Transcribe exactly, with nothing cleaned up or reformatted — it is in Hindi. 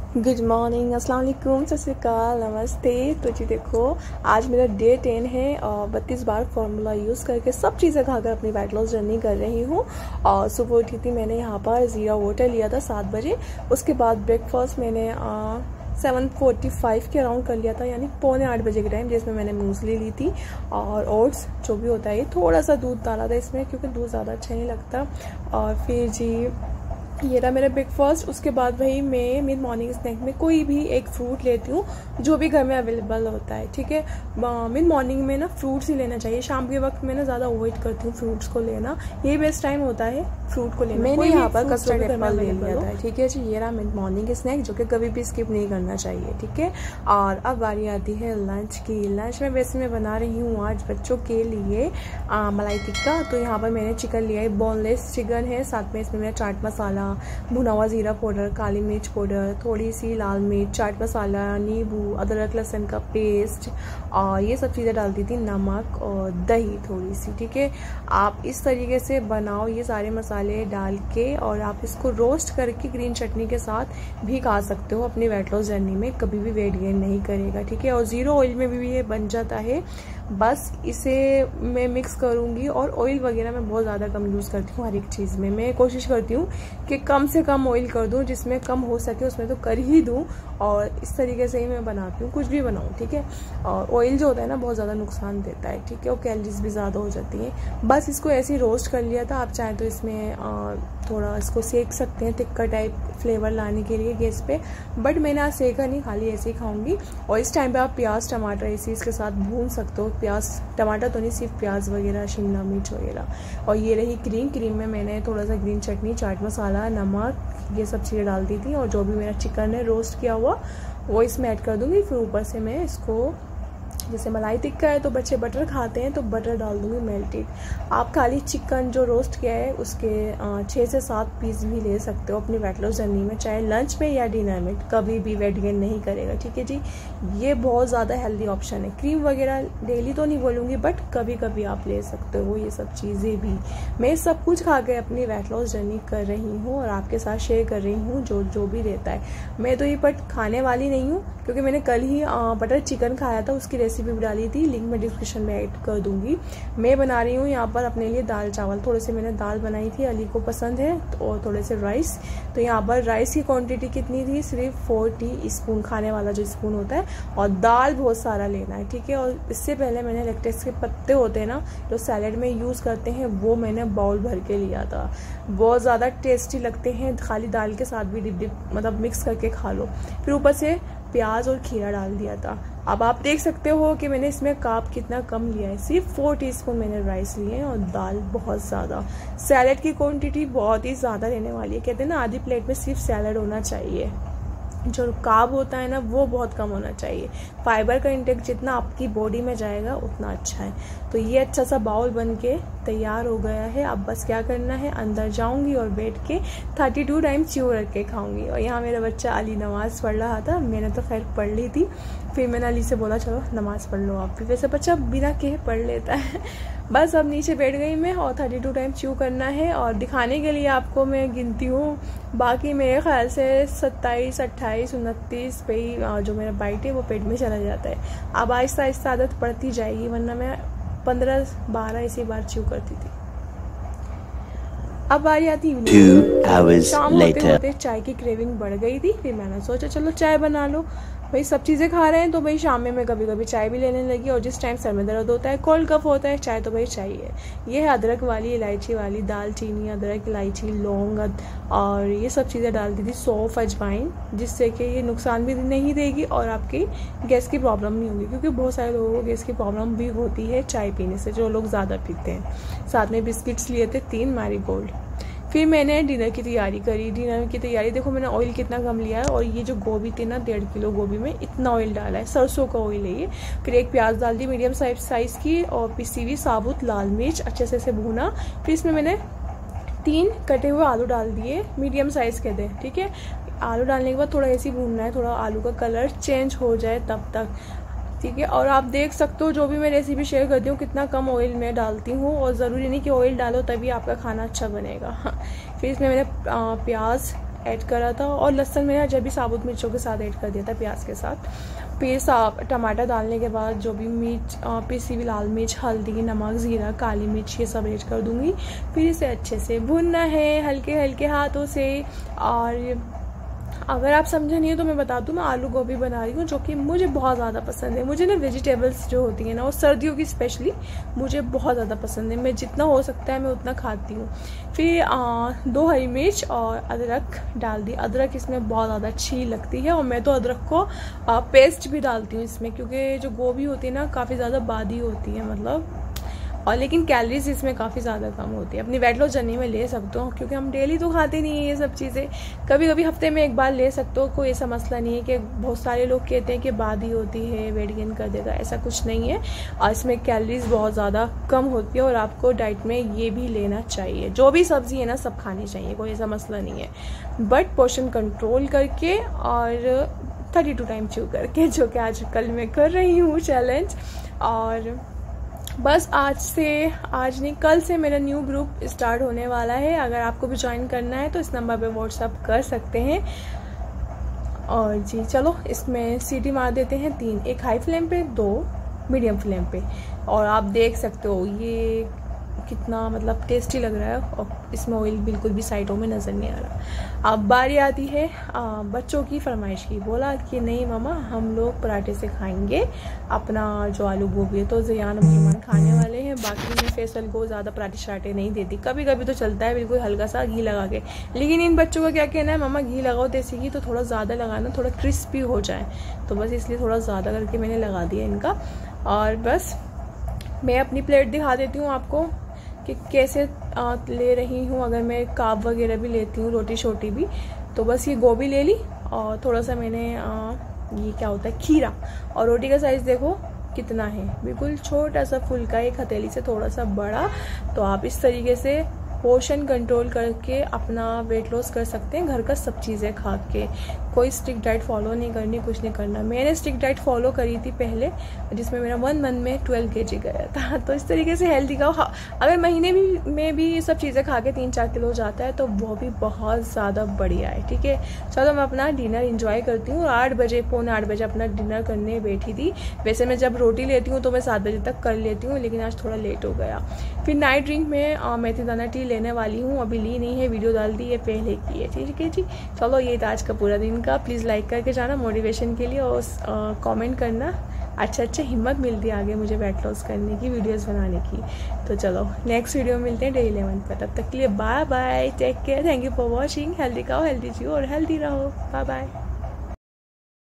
गुड मॉर्निंग, अस्सलाम वालेकुम, सत श्री अकाल, नमस्ते। तो जी देखो, आज मेरा डे टेन है और बत्तीस बार फार्मूला यूज़ करके सब चीज़ें खाकर अपनी वेट लॉस जर्नी कर रही हूँ। और सुबह उठी थी मैंने यहाँ पर ज़ीरा वाटर लिया था सात बजे। उसके बाद ब्रेकफास्ट मैंने सेवन फोर्टी फाइव के अराउंड कर लिया था, यानी पौने आठ बजे के टाइम, जिसमें मैंने मूसली ली थी और ओट्स जो भी होता है। थोड़ा सा दूध डाला था इसमें क्योंकि दूध ज़्यादा अच्छा नहीं लगता। और फिर जी ये रहा मेरा ब्रेकफास्ट। उसके बाद भाई मैं मिड मॉर्निंग स्नैक में कोई भी एक फ्रूट लेती हूँ जो भी घर में अवेलेबल होता है, ठीक है। मिड मॉर्निंग में ना फ्रूट्स ही लेना चाहिए। शाम के वक्त मैं ना ज़्यादा अवॉइड करती हूँ फ्रूट्स को लेना, यही बेस्ट टाइम होता है फ्रूट को लेना। मैंने यहाँ पर कस्टर्ड एप्पल ले लिया था, ठीक है जी। ये रहा मिड मॉर्निंग स्नैक जो कि कभी भी स्किप नहीं करना चाहिए, ठीक है। और अब बारी आती है लंच की। लंच में वैसे मैं बना रही हूँ आज बच्चों के लिए आ, मलाई टिक्का। तो यहाँ पर मैंने चिकन लिया है, बोनलेस चिकन है। साथ में इसमें मेरा चाट मसाला, भुना हुआ जीरा पाउडर, काली मिर्च पाउडर, थोड़ी सी लाल मिर्च, चाट मसाला, नींबू, अदरक लहसुन का पेस्ट और ये सब चीज़ें डालती थी, नमक और दही थोड़ी सी, ठीक है। आप इस तरीके से बनाओ ये सारे मसाले डाल के, और आप इसको रोस्ट करके ग्रीन चटनी के साथ भी खा सकते हो। अपनी वेट लॉस जर्नी में कभी भी वेट गेन नहीं करेगा, ठीक है। और ज़ीरो ऑयल में भी ये बन जाता है। बस इसे मैं मिक्स करूँगी और ऑयल वगैरह मैं बहुत ज़्यादा कम यूज़ करती हूँ। हर एक चीज़ में मैं कोशिश करती हूँ कि कम से कम ऑयल कर दूं, जिसमें कम हो सके उसमें तो कर ही दूं। और इस तरीके से ही मैं बनाती हूँ कुछ भी बनाऊँ, ठीक है। और ऑयल जो होता है ना बहुत ज़्यादा नुकसान देता है, ठीक है। और कैलोरीज भी ज़्यादा हो जाती हैं। बस इसको ऐसे ही रोस्ट कर लिया था। आप चाहें तो इसमें थोड़ा इसको सेक सकते हैं टिक्का टाइप फ्लेवर लाने के लिए गैस पे, बट मैंने आज सेका नहीं, खाली ऐसे ही खाऊंगी। और इस टाइम पे आप प्याज टमाटर इसी इसके साथ भून सकते हो। प्याज टमाटर तो नहीं, सिर्फ प्याज वगैरह, शिमला मिर्च वगैरह। और ये रही क्रीम। क्रीम में मैंने थोड़ा सा ग्रीन चटनी, चाट मसाला, नमक, ये सब चीज़ें डाल दी थी। और जो भी मेरा चिकन है रोस्ट किया हुआ वो इसमें ऐड कर दूंगी। फिर ऊपर से मैं इसको, जैसे मलाई टिक्का है तो बच्चे बटर खाते हैं तो बटर डाल दूंगी मेल्टेड। आप खाली चिकन जो रोस्ट किया है उसके छः से सात पीस भी ले सकते हो अपनी वेट लॉस जर्नी में, चाहे लंच में या डिनर में। कभी भी वेट गेन नहीं करेगा, ठीक है जी। ये बहुत ज़्यादा हेल्दी ऑप्शन है। क्रीम वगैरह डेली तो नहीं बोलूँगी, बट कभी कभी आप ले सकते हो ये सब चीज़ें भी। मैं सब कुछ खा के अपनी वेट लॉस जर्नी कर रही हूँ और आपके साथ शेयर कर रही हूँ जो जो भी रहता है। मैं तो ये बट खाने वाली नहीं हूँ क्योंकि मैंने कल ही बटर चिकन खाया था, उसकी रेसिपी भी डाली थी, लिंक मैं डिस्क्रिप्शन में ऐड कर दूंगी। मैं बना रही हूँ यहाँ पर अपने लिए दाल चावल। थोड़े से मैंने दाल बनाई थी, अली को पसंद है, और थोड़े से राइस। तो यहाँ पर राइस की क्वांटिटी कितनी थी, सिर्फ फोर टी स्पून, खाने वाला जो स्पून होता है। और दाल बहुत सारा लेना है, ठीक है। और इससे पहले मैंने लेटेक्स के पत्ते होते हैं ना जो सैलेड में यूज़ करते हैं, वो मैंने बाउल भर के लिया था। बहुत ज़्यादा टेस्टी लगते हैं, खाली दाल के साथ भी डिप डिप मतलब मिक्स करके खा लो। फिर ऊपर से प्याज और खीरा डाल दिया था। अब आप देख सकते हो कि मैंने इसमें काप कितना कम लिया है, सिर्फ फोर टीस्पून मैंने राइस लिए हैं और दाल बहुत ज़्यादा। सैलेड की क्वांटिटी बहुत ही ज़्यादा रहने वाली है। कहते हैं ना आधी प्लेट में सिर्फ सैलेड होना चाहिए, जो कार्ब होता है ना वो बहुत कम होना चाहिए। फाइबर का इंटेक जितना आपकी बॉडी में जाएगा उतना अच्छा है। तो ये अच्छा सा बाउल बन के तैयार हो गया है। अब बस क्या करना है, अंदर जाऊंगी और बैठ के थर्टी टू टाइम च्यू रख के खाऊंगी। और यहाँ मेरा बच्चा अली नमाज पढ़ रहा था, मैंने तो खैर पढ़ ली थी। फिर मैंने अली से बोला चलो नमाज पढ़ लो आप भी, वैसे बच्चा बिना कहे पढ़ लेता है। बस अब नीचे बैठ गई मैं और थर्टी टू टाइम च्यू करना है। और दिखाने के लिए आपको मैं गिनती हूँ, बाकी मेरे ख्याल से सत्ताईस अट्ठाईस उनतीस पे ही जो मेरा बाइट है वो पेट में चला जाता है। अब आहिस्ता आहिस्ता आदत पड़ती जाएगी, वरना मैं पंद्रह बारह इसी बार च्यू करती थी। अब बारी आती है शाम होते होते चाय की क्रेविंग बढ़ गई थी। फिर मैंने सोचा चलो चाय बना लो। भाई सब चीज़ें खा रहे हैं तो भाई शाम में मैं कभी कभी चाय भी लेने लगी। और जिस टाइम सर में दर्द होता है, कोल्ड कफ होता है, चाय तो भाई चाहिए। ये है अदरक वाली, इलायची वाली, दालचीनी, अदरक, इलायची, लौंग और ये सब चीज़ें डाल दी थी, सौंफ, अजवाइन, जिससे कि ये नुकसान भी नहीं देगी और आपकी गैस की प्रॉब्लम नहीं होगी। क्योंकि बहुत सारे लोगों को गैस की प्रॉब्लम भी होती है चाय पीने से, जो लोग ज़्यादा पीते हैं। साथ में बिस्किट्स लिए थे तीन मैरीगोल्ड। फिर मैंने डिनर की तैयारी करी। डिनर की तैयारी देखो मैंने ऑयल कितना कम लिया है। और ये जो गोभी थी ना, डेढ़ किलो गोभी में इतना ऑयल डाला है, सरसों का ऑयल है ये। फिर एक प्याज डाल दी मीडियम साइज साइज की, और पिसी हुई साबुत लाल मिर्च अच्छे से इसे भूना। फिर इसमें मैंने तीन कटे हुए आलू डाल दिए, मीडियम साइज के थे, ठीक है। आलू डालने के बाद थोड़ा ऐसे ही भूनना है, थोड़ा आलू का कलर चेंज हो जाए तब तक, ठीक है। और आप देख सकते हो जो भी मैं रेसिपी शेयर करती हूँ कितना कम ऑयल मैं डालती हूँ, और ज़रूरी नहीं कि ऑयल डालो तभी आपका खाना अच्छा बनेगा। फिर इसमें मैंने प्याज ऐड करा था, और लहसुन मैंने जब भी साबुत मिर्चों के साथ ऐड कर दिया था, प्याज के साथ। फिर साफ टमाटर डालने के बाद जो भी मिर्च, पिसी हुई लाल मिर्च, हल्दी, नमक, ज़ीरा, काली मिर्च, ये सब ऐड कर दूँगी। फिर इसे अच्छे से भूनना है हल्के हल्के हाथों से। और अगर आप समझे नहीं हो तो मैं बता दूँ, मैं आलू गोभी बना रही हूँ, जो कि मुझे बहुत ज़्यादा पसंद है। मुझे ना वेजिटेबल्स जो होती हैं ना, वो सर्दियों की स्पेशली मुझे बहुत ज़्यादा पसंद है। मैं जितना हो सकता है मैं उतना खाती हूँ। फिर आ, दो हरी मिर्च और अदरक डाल दी। अदरक इसमें बहुत ज़्यादा अच्छी लगती है, और मैं तो अदरक को आ, पेस्ट भी डालती हूँ इसमें, क्योंकि जो गोभी होती है ना काफ़ी ज़्यादा बादी होती है मतलब, और लेकिन कैलोरीज इसमें काफ़ी ज़्यादा कम होती है। अपनी वेट लॉस जर्नी में ले सकते हो, क्योंकि हम डेली तो खाते नहीं है ये सब चीज़ें, कभी कभी हफ्ते में एक बार ले सकते हो, कोई ऐसा मसला नहीं है। कि बहुत सारे लोग कहते हैं कि बादी होती है वेट गेन कर देगा, ऐसा कुछ नहीं है। और इसमें कैलोरीज बहुत ज़्यादा कम होती है, और आपको डाइट में ये भी लेना चाहिए। जो भी सब्ज़ी है ना सब खानी चाहिए, कोई ऐसा मसला नहीं है, बट पोर्शन कंट्रोल करके और थर्टी टू टाइम च्यू करके, जो कि आज कल मैं कर रही हूँ चैलेंज। और बस आज से, आज नहीं कल से मेरा न्यू ग्रुप स्टार्ट होने वाला है। अगर आपको भी ज्वाइन करना है तो इस नंबर पे व्हाट्सअप कर सकते हैं। और जी चलो इसमें सीटी मार देते हैं तीन, एक हाई फ्लेम पे, दो मीडियम फ्लेम पे। और आप देख सकते हो ये कितना मतलब टेस्टी लग रहा है, और इसमें ऑयल बिल्कुल भी साइडों में नज़र नहीं आ रहा। अब बारी आती है आ, बच्चों की फरमाइश की। बोला कि नहीं मामा हम लोग पराठे से खाएंगे अपना जो आलू गोभी है। तो ज़ियान मेहमान खाने वाले हैं। बाकी मैं फैसल को ज़्यादा पराठे शराठे नहीं देती, कभी कभी तो चलता है बिल्कुल हल्का सा घी लगा के। लेकिन इन बच्चों का क्या कहना है, मामा घी लगाओ देसी घी, तो थोड़ा ज़्यादा लगाना, थोड़ा क्रिस्पी हो जाए। तो बस इसलिए थोड़ा ज़्यादा करके मैंने लगा दिया इनका। और बस मैं अपनी प्लेट दिखा देती हूँ आपको कि कैसे आ, ले रही हूँ। अगर मैं काब वगैरह भी लेती हूँ, रोटी छोटी भी, तो बस ये गोभी ले ली, और थोड़ा सा मैंने आ, ये क्या होता है खीरा। और रोटी का साइज़ देखो कितना है, बिल्कुल छोटा सा फुल्का, एक हथेली से थोड़ा सा बड़ा। तो आप इस तरीके से पोर्शन कंट्रोल करके अपना वेट लॉस कर सकते हैं, घर का सब चीज़ें खा के। कोई स्ट्रिक्ट डाइट फॉलो नहीं करनी, कुछ नहीं करना। मैंने स्ट्रिक्ट डाइट फॉलो करी थी पहले, जिसमें मेरा वन मंथ में ट्वेल्व के जी गया था। तो इस तरीके से हेल्दी का, अगर महीने भी में भी ये सब चीज़ें खा के तीन चार किलो जाता है तो वो भी बहुत ज़्यादा बढ़िया है। ठीक है, चलो मैं अपना डिनर इंजॉय करती हूँ। आठ बजे पौने आठ बजे अपना डिनर करने बैठी थी। वैसे मैं जब रोटी लेती हूँ तो मैं सात बजे तक कर लेती हूँ, लेकिन आज थोड़ा लेट हो गया। फिर नाइट ड्रिंक में मेथी दाना टी लेने वाली हूँ, अभी ली नहीं है, वीडियो डाल दी है पहले की है। ठीक है जी, चलो ये था आज का पूरा दिन का। प्लीज़ लाइक करके जाना मोटिवेशन के लिए, और कमेंट करना। अच्छा अच्छा हिम्मत मिलती है आगे मुझे वेट लॉस करने की, वीडियोस बनाने की। तो चलो नेक्स्ट वीडियो में मिलते हैं डे इलेवन पर। तब तक के लिए bye bye, take care, thank you for watching. Healthy खाओ, हेल्दी जियो और हेल्दी रहो। Bye bye.